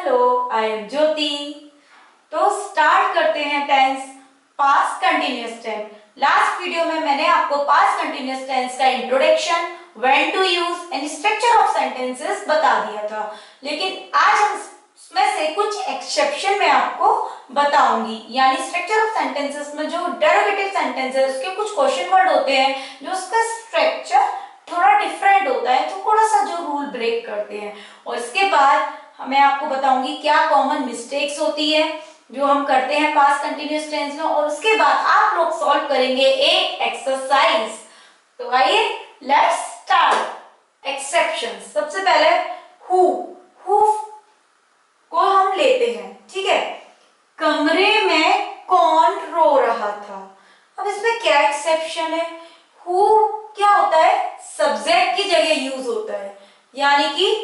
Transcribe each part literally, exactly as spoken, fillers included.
Hello, I am ज्योति। तो start करते हैं tense past continuous tense. Last video में मैंने आपको पास्ट कंटिन्यूअस टेंस का introduction, when to use and structure of sentences बता दिया था, लेकिन आज हम इसमें से कुछ एक्सेप्शन मैं आपको बताऊंगी। यानी स्ट्रक्चर ऑफ सेंटेंसेस में जो डेरिवेटिव सेंटेंस है उसके कुछ क्वेश्चन वर्ड होते हैं जो उसका स्ट्रक्चर थोड़ा डिफरेंट होता है, तो थोड़ा सा जो रूल ब्रेक करते हैं। और इसके बाद मैं आपको बताऊंगी क्या कॉमन मिस्टेक्स होती है जो हम करते हैं पास्ट कंटिन्यूअस टेंस में, और उसके बाद आप लोग सॉल्व करेंगे एक एक्सरसाइज। तो आइए लेट्स स्टार्ट। एक्सेप्शन, सबसे पहले हु हु को हम लेते हैं, ठीक है। कमरे में कौन रो रहा था। अब इसमें क्या एक्सेप्शन है, हु क्या होता है, सब्जेक्ट की जगह यूज होता है, यानी कि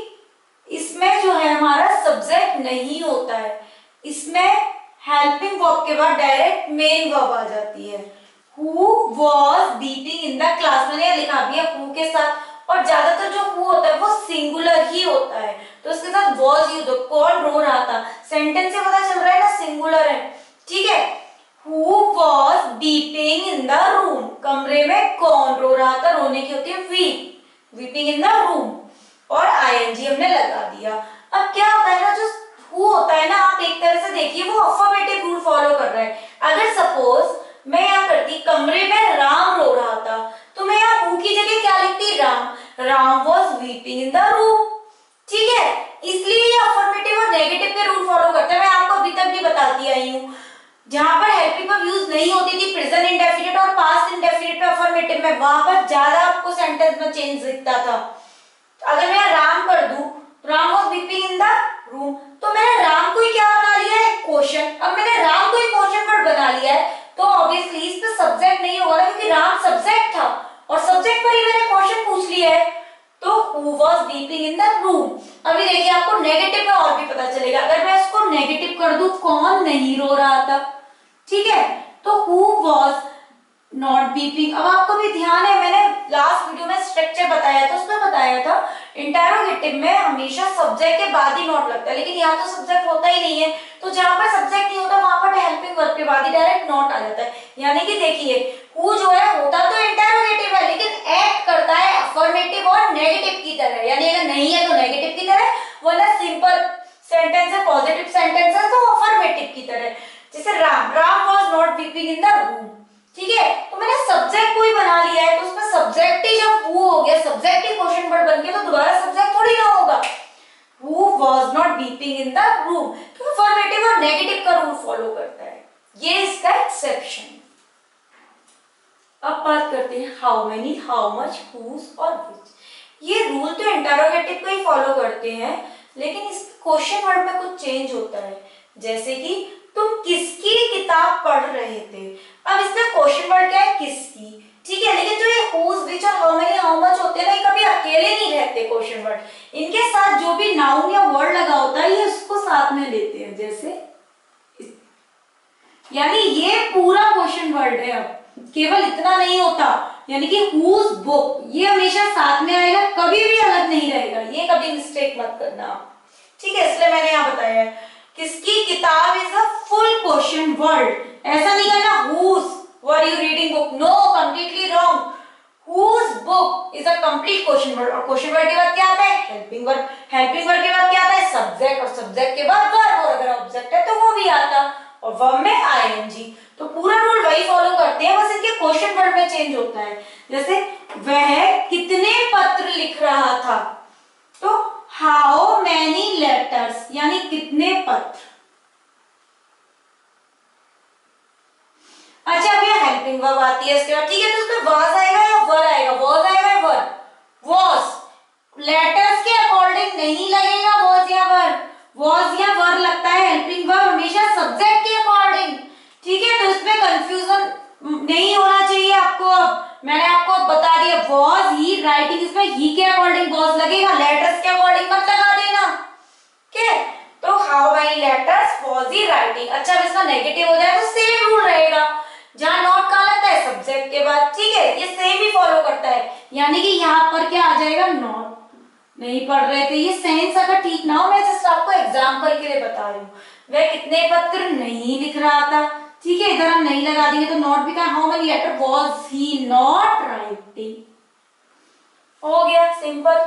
इसमें जो है हमारा सब्जेक्ट नहीं होता है, इसमें हेल्पिंग वर्ब के बाद डायरेक्ट मेन वर्ब आ जाती है। Who was beating in the class, मैंने लिखा भी है हु के साथ, और ज्यादातर जो हु होता है वो सिंगुलर ही होता है, तो इसके साथ वॉज यूज हो। कौन रो रहा था, सेंटेंस से पता चल रहा है ना सिंगुलर है, ठीक है। Who was beating in the room, कमरे में कौन रो रहा था, रोने की होती है weep, weeping in the room, और आईएनजी हमने लगा दिया। अब क्या होता है ना, जो हु होता है ना, आप एक तरह से देखिए वो अफर्मेटिव रूल फॉलो कर रहा है। अगर सपोज मैं यहाँ करती कमरे में राम रो रहा था, तो मैं यहाँ हु की जगह क्या लिखती, Ram, Ram was weeping in the room, ठीक है। इसलिए ये अफर्मेटिव और नेगेटिव के रूल फॉलो करता है। मैं आपको अभी तक भी बताती आई हूँ, जहां पर हेल्पिंग वर्ब यूज नहीं होती थी प्रेजेंट इंडेफिनिट और पास्ट इंडेफिनिट में अफर्मेटिव में, वहां पर ज्यादा आपको सेंटेंस में चेंज दिखता था। अगर मैं राम कर दूं, Ram was weeping in the room, तो मैंने राम को ही क्या बना लिया है, क्वेश्चन। अब मैंने राम को ही क्वेश्चन वर्ड बना लिया है, तो ऑब्वियसली इस पे सब्जेक्ट नहीं होगा, क्योंकि राम सब्जेक्ट था और सब्जेक्ट पर ही मैंने क्वेश्चन पूछ लिया है, तो who was weeping in the room. अभी देखिए आपको नेगेटिव में और भी पता चलेगा। अगर मैं इसको नेगेटिव कर दूं, कौन नहीं रो रहा था, ठीक है, तो हु वाज नॉट वीपिंग। अब आपको भी ध्यान है, मैंने लास्ट वीडियो में स्ट्रक्चर बताया था, उसमें बताया था इंटरोगेटिव में हमेशा सब्जेक्ट के बाद ही नॉट लगता है, लेकिन यहाँ तो सब्जेक्ट होता ही नहीं है, तो जहां पर सब्जेक्ट नहीं होता वहां पर हेल्पिंग वर्ब के बाद ही डायरेक्ट नॉट आ जाता है। यानी कि देखिए हु जो है होता तो इंटरोगेटिव है, लेकिन एक्ट करता है अफर्मेटिव और नेगेटिव की तरह, यानी अगर नहीं है तो नेगेटिव की तरह, वरना सिंपल सेंटेंस है, पॉजिटिव सेंटेंस है तो अफर्मेटिव की तरह। जैसे Ram, Ram was not weeping in the room, ठीक है, तो मैंने सब्जेक्ट को ही बना लिया है, तो उसमें सब्जेक्ट ही जब हु हो गया, सब्जेक्ट ही क्वेश्चन वर्ड बन गया, तो दोबारा सब्जेक्ट थोड़ी ना होगा। Who was not weeping in the room, तो अफर्मेटिव और नेगेटिव का रूल फॉलो करता है, ये इसका एक्सेप्शन। अब बात करते हैं how many, how much, whose और व्हिच। ये रूल तो इंटरोगेटिव को ही फॉलो करते हैं, लेकिन इस क्वेश्चन वर्ड में कुछ चेंज होता है। जैसे कि तुम किसकी किताब पढ़ रहे थे, अब इसमें क्वेश्चन वर्ड क्या है, किसकी, ठीक है, लेकिन जो ये हुज, व्हिच और हाउ मेनी, हाउ मच होते हैं ना, ये कभी अकेले नहीं रहते क्वेश्चन वर्ड, इनके साथ जो भी नाउन या वर्ड लगा होता है ये उसको साथ में लेते हैं। जैसे यानी ये पूरा क्वेश्चन वर्ड है, अब केवल इतना नहीं होता, यानी कि हुज बुक, ये हमेशा साथ में आएगा, कभी भी अलग नहीं रहेगा, ये कभी मिस्टेक मत करना, ठीक है। इसलिए मैंने यहाँ बताया है किसकी किताब is a full question word, ऐसा नहीं कहना whose were you reading book, no, completely wrong. Whose book is a complete question word, और क्वेश्चन वर्ड के बाद क्या आता है, हेल्पिंग वर्ब, हेल्पिंग वर्ब के बाद क्या आता है, सब्जेक्ट, और सब्जेक्ट के बाद वर्ब, और अगर ऑब्जेक्ट है तो वो भी आता, और वर्ब में आईएनजी। तो पूरा रूल वही फॉलो करते हैं, बस इनके क्वेश्चन वर्ड में चेंज होता है। जैसे वह कितने पत्र लिख रहा था, तो हाउ मैनी लेटर्स, यानी कितने पत्र। अच्छा अब ये हेल्पिंग वर्ब आती है इसके बाद, ठीक है, तो उसमें वाज आएगा या वर आएगा, वाज आएगा या वर, वाज लेटर्स के अकॉर्डिंग नहीं लगेगा वाज या वर, वाज या वर लगता है हेल्पिंग वर्ब हमेशा सब्जेक्ट के अकॉर्डिंग, ठीक है, तो इसमें कंफ्यूजन नहीं होना चाहिए आपको। अब मैंने आपको बता दिया वाज ही राइटिंग, इसमें ही के अकॉर्डिंग वाज लगेगा, लेटर्स के अकॉर्डिंग मत लगा देना, ठीक है। तो how many letters was he writing. अच्छा अब इसका नेगेटिव हो जाए तो सेम रूल रहेगा, जहां नॉट कहां लगता है, सब्जेक्ट के बाद, ठीक है, ये सेम ही फॉलो करता है, यानी कि यहाँ पर क्या आ जाएगा, नॉट, नहीं पढ़ रहे थे, ये सेंस अगर ठीक ना हो, मैं जस्ट आपको एग्जाम्पल के लिए बता रही हूँ। वह कितने पत्र नहीं लिख रहा था, ठीक है, इधर हम नहीं लगा देंगे तो नॉट भी का, how many letter was he not writing, हो गया सिंपल।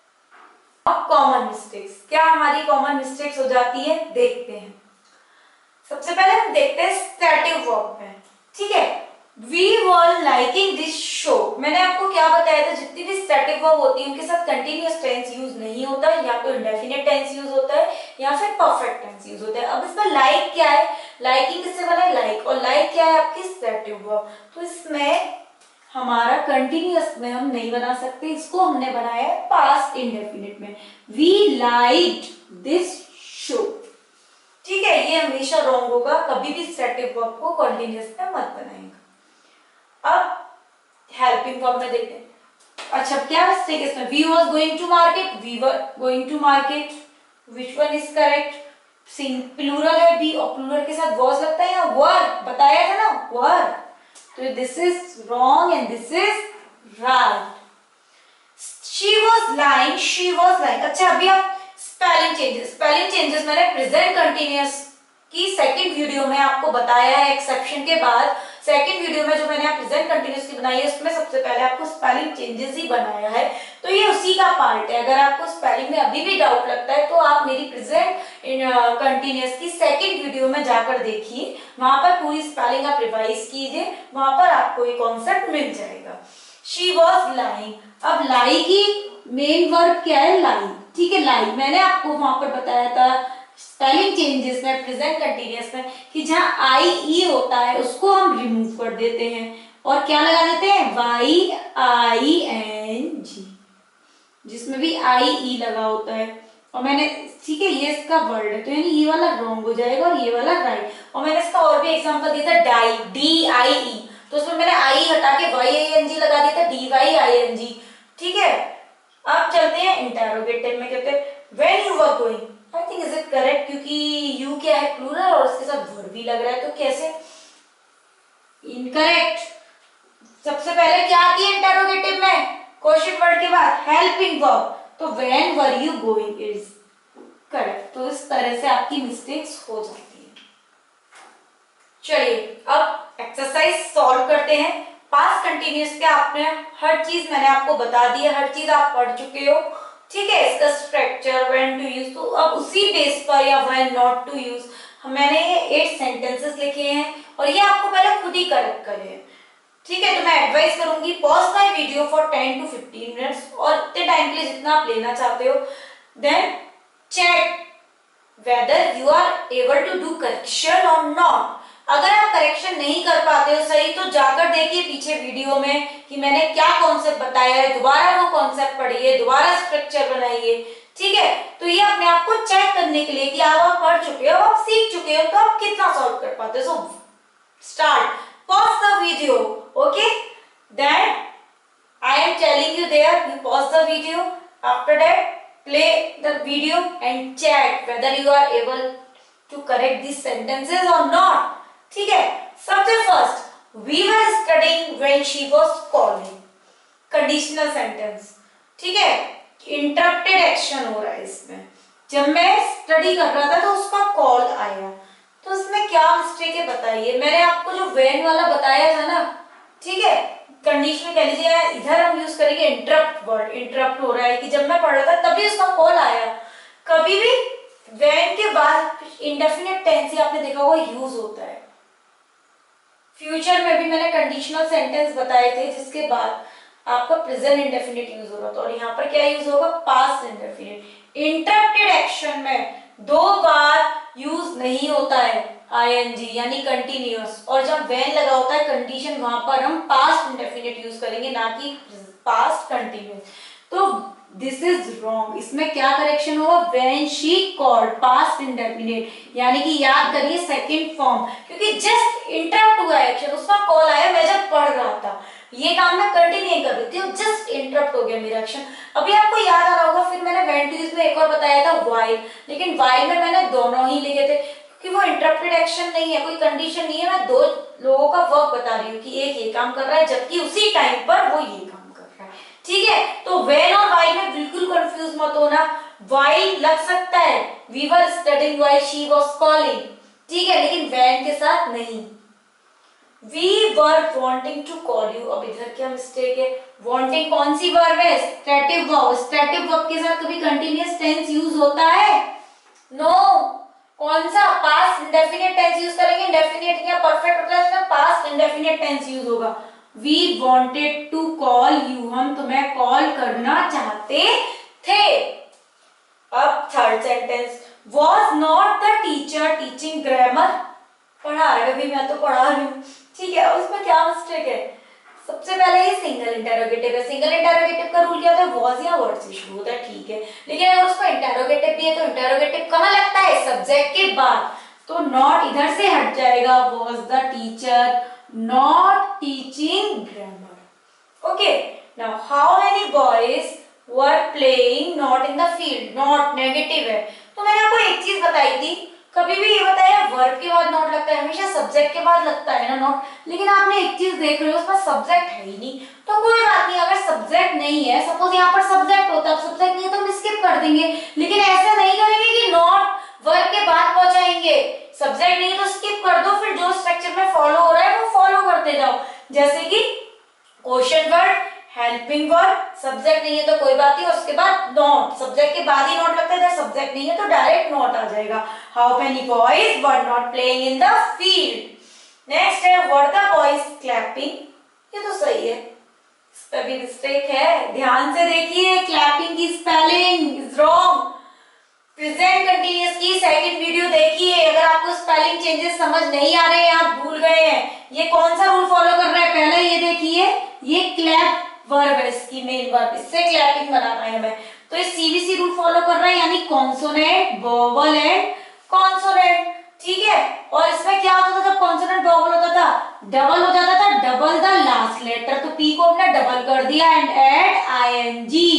अब कॉमन मिस्टेक्स, क्या हमारी कॉमन मिस्टेक्स हो जाती है देखते हैं। सबसे पहले हम देखते हैं स्टैटिक वर्ब में, ठीक है। We were liking this show, मैंने आपको क्या बताया था, जितनी भी स्टैटिक वर्ब होती है उनके साथ कंटिन्यूअस टेंस यूज नहीं होता है, या तो इंडेफिनिट टेंस यूज होता है या फिर परफेक्ट टेंस यूज होता है। अब इसमें लाइक क्या है, लाइकिंग किससे बना है, लाइक, और लाइक क्या है आपकी स्टैटिक वर्ब, तो इसमें हमारा कंटिन्यूअस में हम नहीं बना सकते, इसको हमने बनाया है पास्ट इंडेफिनिट में, वी लाइक्ड दिस शो, ठीक है। ये हमेशा रॉन्ग होगा, कभी भी स्टैटिक वर्ब को कंटिन्यूअस में मत बनाएंगे। अब हेल्पिंग वर्ब में देखते हैं। अच्छा क्या मिस्टेक है इसमें, we was going to market, we were going to market, which one is correct, plural है बी और प्लूरल के साथ वाज लगता है या वर, बताया था ना वर, तो this is wrong and this is right. She was lying, she was lying. अच्छा अभी आप स्पेलिंग चेंजेस, स्पेलिंग चेंजेस मैंने प्रेजेंट कंटिन्यूअस की सेकंड वीडियो में आपको बताया है, एक्सेप्शन के बाद सेकंड वीडियो में जो मैंने प्रेजेंट कंटिन्यूअस की बनाई है उसमें सबसे पहले आपको स्पेलिंग चेंजेस ही बनाया है, तो ये उसी का पार्ट है। अगर आपको स्पेलिंग में अभी भी डाउट लगता है तो आप मेरी प्रेजेंट कंटिन्यूअस की सेकंड वीडियो में जाकर देखिए, वहां पर पूरी स्पेलिंग आप रिवाइज कीजिए, वहां पर आपको ये कॉन्सेप्ट मिल जाएगा। शी वॉज लाइंग, अब लाई की मेन वर्ब क्या है, लाई, ठीक है, लाई मैंने आपको वहां पर बताया था स्पेलिंग चेंजेस में प्रेजेंट कंटिन्यूअस में कि जहां आई ई होता है उसको हम रिमूव कर देते हैं और क्या लगा देते हैं, वाई आई एन जी, जिसमें भी आई ई लगा होता है, और मैंने, ठीक है, ये इसका वर्ड है तो यानी ये वाला रॉन्ग हो जाएगा और ये वाला राइट। और मैंने इसका और भी एग्जांपल दिया था, डाई, डी आई ई, तो उसमें मैंने आई हटा के वाई आई एन जी लगा दिया था, D Y I N G, ठीक है। अब चलते हैं इंटरोगेटिव में, कहते हैं when you were going, I think is it correct, क्योंकि यू क्या है प्लूरल और उसके साथ वर्ब भी लग रहा है, तो कैसे, इनकरेक्ट। सबसे पहले क्या आती है इंटरोगेटिव में, क्वेश्चन वर्ड के बाद हेल्पिंग वर्ब, तो when were you going is correct. तो इस तरह से आपकी मिस्टेक्स हो जाती है। चलिए अब एक्सरसाइज सॉल्व करते हैं। पास्ट कंटिन्यूअस के आपने हर चीज मैंने आपको बता दी है, हर चीज आप पढ़ चुके हो, ठीक है, इसका स्ट्रक्चर, व्हेन टू यूज, तो अब उसी बेस पर या व्हेन नॉट टू यूज मैंने ये एट सेंटेंसेस लिखे हैं और ये आपको पहले खुद ही करेक्ट करने हैं, ठीक है। तो मैं एडवाइस करूंगी pause my video for ten to fifteen minutes, और इतने टाइम के लिए जितना आप लेना चाहते हो, then check whether you are able to do correction और नॉट। अगर आप करेक्शन नहीं कर पाते हो सही तो जाकर देखिए पीछे वीडियो में कि मैंने क्या कॉन्सेप्ट बताया है, दोबारा वो कॉन्सेप्ट पढ़िए, दोबारा स्ट्रक्चर बनाइए, ठीक है। तो ये अपने आप को चेक करने के लिए कि आप आप पढ़ चुके हो, आप सीख चुके हो, तो आप कितना सॉल्व कर पाते हो। So start, pause the video, okay, then I am telling you there, you pause the video, after that play the video and check whether you are able to correct these sentences or not, ठीक है। सबसे first we were studying when she was calling, conditional sentence, ठीक है, interrupted action हो रहा है इसमें, जब मैं स्टडी कर रहा था तो उसका कॉल आया, तो इसमें क्या मिस्टेक है बताइए। मैंने आपको जो वेन वाला बताया था ना, ठीक है, कंडीशन कह लीजिए, इधर हम यूज करेंगे इंटरप्ट वर्ड, इंटरप्ट हो रहा है कि जब मैं पढ़ रहा था तभी उसका कॉल आया। कभी भी व्हेन के बाद इंडेफिनिट टेंस ही आपने देखा होगा यूज होता है। फ्यूचर में भी मैंने कंडीशनल सेंटेंस बताए थे जिसके बाद आपका प्रेजेंट इंडेफिनिट यूज हो रहा था, और यहाँ पर क्या यूज होगा, पास्ट इंडेफिनिट। इंटरप्टेड एक्शन में दो बार यूज नहीं होता है आईएनजी यानी कंटिन्यूअस, और जब व्हेन लगा होता है कंडीशन वहां पर हम पास्ट इंडेफिनिट यूज करेंगे, ना कि पास्ट कंटिन्यूअस। तो दिस इज रॉन्ग, इसमें क्या करेक्शन होगा, when she called, past indefinite, यानी कि याद करिए सेकंड फॉर्म, क्योंकि जस्ट इंटरप्ट हुआ एक्शन, उसका कॉल आया मैं जब पढ़ रहा था, ये काम मैं कंटिन्यू नहीं कर रही थी, जस्ट इंटरप्ट हो गया मेरा एक्शन। अभी आपको याद आ रहा होगा, फिर मैंने व्हेन टू यूज में एक और बताया था व्हाइल, लेकिन व्हाइल में मैंने दोनों ही लिखे थे कि वो इंटरप्टेड एक्शन नहीं है, कोई कंडीशन नहीं है, मैं दो लोगों का वर्क बता रही हूँ कि एक ये काम कर रहा है जबकि उसी टाइम पर वो ये काम कर रहा है, ठीक है, तो व्हेन और व्हाइल में बिल्कुल कंफ्यूज मत होना, व्हाइल लग सकता है, we were studying while she was calling, ठीक है, लेकिन व्हेन के साथ नहीं। We were wanting to call you, अब इधर क्या मिस्टेक है, वांटिंग कौन सी वर्ब है, स्टैटिक वर्ब, स्टैटिक वर्ब के साथ कभी कंटीन्यूअस टेंस यूज होता है, नो no. कौन सा, पास्ट इंडेफिनिट टेंस यूज करेंगे, इंडेफिनिट या परफेक्ट होता है इसमें पास्ट इंडेफिनिट टेंस यूज होगा। We wanted to call you, हम तुम्हें कॉल करना चाहते थे। अब third sentence, was not the teacher teaching grammar, पढ़ा रहे अभी मैं तो पढ़ा रही हूँ, ठीक है, उसमें क्या मिस्टेक है, सबसे पहले ये सिंगल इंटेरोगेटिव है, सिंगल इंटेरोगेटिव का रूल क्या होता है, वाज या वर्ड से शुरू होता है, ठीक है, लेकिन अगर उसको इंटेरोगेटिव भी है तो इंटेरोगेटिव कहाँ लगता है, सब्जेक्ट के बाद, तो नॉट इधर से हट जाएगा, was the teacher not teaching grammar. Okay, now how many boys were playing not in the field, not negative है, तो मैंने आपको एक चीज बताई थी, कभी भी ये बताया वर्ब के बाद नॉट लगता है, हमेशा सब्जेक्ट के बाद लगता है ना नॉट, लेकिन आपने एक चीज देख रहे हो उसमें सब्जेक्ट है ही नहीं, तो कोई बात नहीं, अगर सब्जेक्ट नहीं है, सपोज यहाँ पर सब्जेक्ट होता है, सब्जेक्ट नहीं है तो हम स्किप कर देंगे, लेकिन ऐसा नहीं करेंगे कि नॉट वर्ब के बाद पहुंचाएंगे, सब्जेक्ट नहीं है तो स्किप कर दो, फिर जो स्ट्रक्चर में फॉलो हो रहा है वो फॉलो करते जाओ, जैसे कि question word, helping word, subject नहीं है तो कोई बात नहीं, उसके बाद नॉट, सब्जेक्ट के बाद ही नॉट लगता है, सब्जेक्ट नहीं है तो डायरेक्ट नॉट आ जाएगा। How many boys were not playing in the field. Next है वर द बॉयज क्लैपिंग, ये तो सही है, इस पे भी मिस्टेक है, ध्यान से देखिए, क्लैपिंग की spelling is wrong. Present continuous की सेकंड वीडियो देखिए, अगर आपको स्पेलिंग चेंजेस समझ नहीं आ रहे हैं, आप भूल गए हैं, ये कौन सा रूल फॉलो कर रहा है, पहले ये देखिए, ये क्लैप वर्ब है, इसकी मेन वर्ब, इससे क्लैपिंग बनाना है हमें, तो ये सीवीसी रूल फॉलो कर रहा है, यानी कॉन्सोनेंट, वोवल एंड कॉन्सोनेंट, ठीक है, और इसमें क्या होता था जब कॉन्सोनेंट वोवल होता था, डबल हो जाता था, डबल द लास्ट लेटर, तो पी को हमने डबल कर दिया and add ING.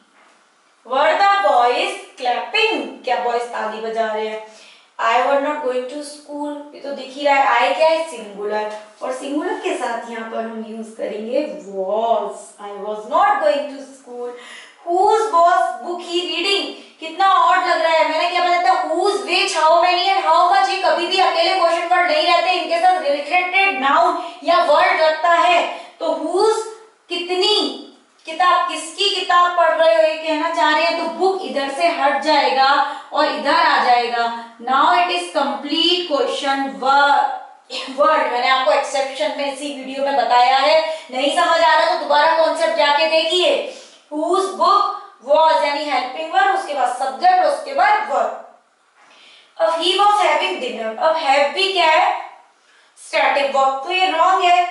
Were the boys clapping, क्या बॉयज ताली बजा रहे हैं। I were not going to school, ये तो दिख ही रहा है, आई क्या है, सिंगुलर, और सिंगुलर के साथ यहाँ पर हम यूज करेंगे was, I was not going to school। whose was book he reading, कितना ऑड लग रहा है, मैंने क्या बताया था, whose, which, how many and how much, ये कभी भी अकेले क्वेश्चन वर्ड नहीं रहते, इनके साथ रिलेटेड नाउन या वर्ड लगता है, तो whose कितनी, किताब, किसकी किताब पढ़ रहे हो ये कहना चाह रहे हैं, तो बुक इधर से हट जाएगा और इधर आ जाएगा। Now it is complete question word, मैंने आपको एक्सेप्शन में इसी वीडियो में बताया है, नहीं समझ आ रहा तो दोबारा कॉन्सेप्ट जाके देखिए। हुज बुक वाज यानी हेल्पिंग वर्ड, उसके बाद सब्जेक्ट, उसके बाद वर्ब। अब ही वाज हैविंग डिनर, अब हैव भी क्या है, स्टैटिक वर्ब, तो ये रॉन्ग है,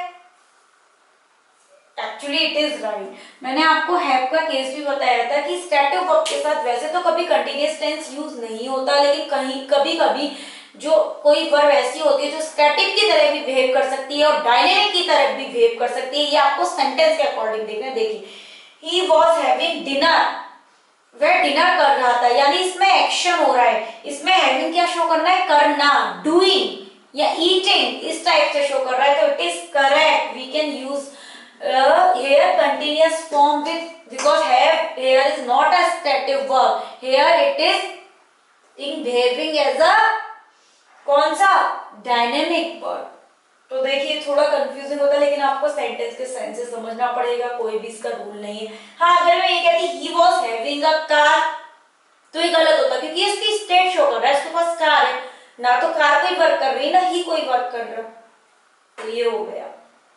एक्चुअली इट इज राइट। मैंने आपको हैव का केस भी बताया था कि स्टैटिक वर्ब के साथ वैसे तो कभी कंटीन्यूअस टेंस यूज नहीं होता, लेकिन कहीं कभी कभी जो कोई वर्ब ऐसी होती है जो स्टैटिक की तरह भी बिहेव कर सकती है और डायनेमिक की तरह भी बिहेव कर सकती है, ये आपको सेंटेंस के अकॉर्डिंग देखना। देखिए, ही वॉज हैविंग डिनर, वह डिनर कर रहा था, यानी इसमें एक्शन हो रहा है, इसमें हैविंग क्या शो करना है, करना, डूइंग या ईटिंग, इस टाइप से शो कर रहा है, तो it is correct, we can use Uh, here continuous form with, because have here is not a stative verb, here it is in behaving as a कौन सा, dynamic verb। तो देखिए थोड़ा कंफ्यूजिंग होता है, लेकिन आपको सेंटेंस के सेंस से समझना पड़ेगा, कोई भी इसका रूल नहीं है। हाँ, अगर मैं ये कहती he was having a car तो ये गलत होता, क्योंकि इसकी स्टेट शो कर रहा है, इसके पास कार है ना, तो कार कोई वर्क कर रही है ना ही कोई वर्क कर रहा, तो ये हो गया।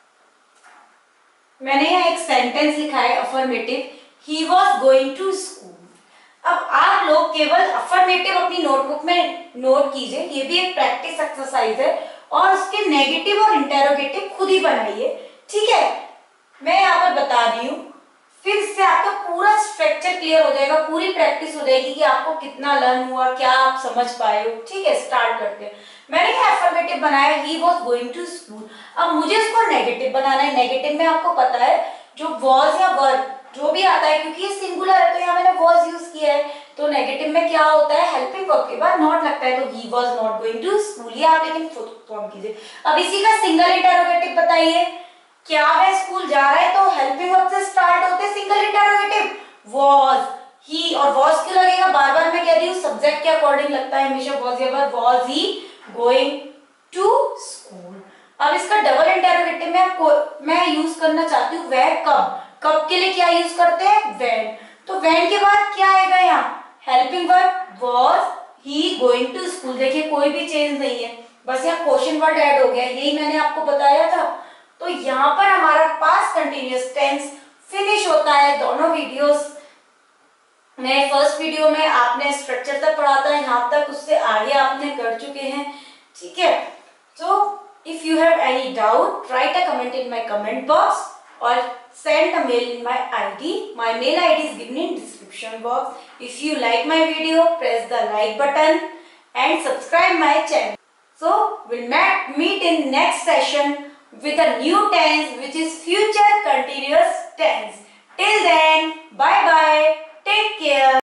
मैंने यहाँ एक सेंटेंस लिखा है affirmative, he was going to school. अब आप लोग केवल अफर्मेटिव अपनी नोटबुक में नोट कीजिए, ये भी एक प्रैक्टिस एक्सरसाइज है, और उसके नेगेटिव और इंटेरोगेटिव खुद ही बनाइए, ठीक है। मैं यहाँ पर बता दी हूँ, फिर इससे आपका पूरा स्ट्रक्चर क्लियर हो जाएगा, पूरी प्रैक्टिस हो जाएगी कि आपको कितना लर्न हुआ, क्या आप समझ पाए हो, ठीक है। स्टार्ट करते हैं। मैंने क्या अफर्मेटिव बनाया, he was going to school. अब मुझे इसको नेगेटिव बनाना है। नेगेटिव में आपको पता है जो वॉज या वर्ब जो भी आता है, क्योंकि ये सिंगुलर है तो यहाँ मैंने वॉज यूज किया है, तो नेगेटिव में क्या होता है, हेल्पिंग वर्ब के बाद नॉट लगता है, तो he was not going to school, ये आप लेकिन फॉर्म कीजिए। अब इसी का सिंगल इंटरोगेटिव बताइए, क्या वह स्कूल जा रहा है, तो हेल्पिंग वर्ब से स्टार्ट होते सिंगल इंटरोगेटिव, was, he और was क्यों लगेगा, बार बार मैं कह रही हूँ सब्जेक्ट के अकॉर्डिंग लगता है हमेशा was या पर was he going to school। अब इसका डबल इंटरोगेटिव में मैं यूज करना चाहती हूँ वह कब, कब के लिए क्या यूज करते हैं when, तो when के बाद क्या आएगा यहाँ helping verb was he going to school। देखिए कोई भी चेंज नहीं है, बस यहाँ क्वेश्चन वर्ड ऐड हो गया, यही मैंने आपको बताया था। तो यहाँ पर हमारा पास्ट कंटिन्यूअस टेंस फिनिश होता है। दोनों वीडियोस में फर्स्ट वीडियो में आपने स्ट्रक्चर तक पढ़ा था, यहाँ तक उससे आगे आपने कर चुके हैं, ठीक है। तो if you have any doubt write a comment in my comment box or send a mail in my I D. My mail I D is given in description box. If you like my video, press the like button and subscribe my channel. So we'll meet in next session with a new tense which is future continuous tense. Till then, bye bye. Take care.